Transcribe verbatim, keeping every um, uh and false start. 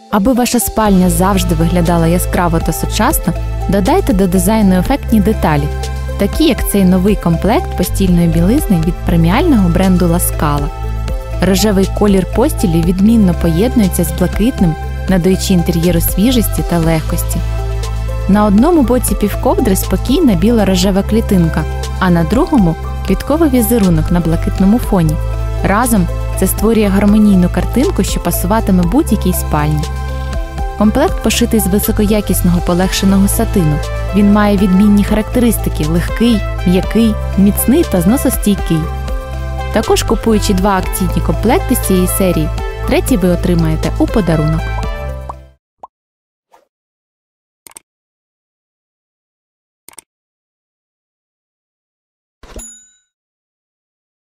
Аби ваша спальня завжди виглядала яскраво та сучасно, додайте до дизайну ефектні деталі, такі як цей новий комплект постільної білизни від преміального бренду La Scala. Рожевий колір постілі відмінно поєднується з блакитним, надаючи інтер'єру свіжості та легкості. На одному боці півковдри спокійна біла рожева клітинка, а на другому – квітковий візерунок на блакитному фоні. Разом це створює гармонійну картинку, що пасуватиме будь-якій спальні. Комплект пошитий з високоякісного полегшеного сатину. Він має відмінні характеристики – легкий, м'який, міцний та зносостійкий. Також, купуючи два акційні комплекти з цієї серії, третій ви отримаєте у подарунок.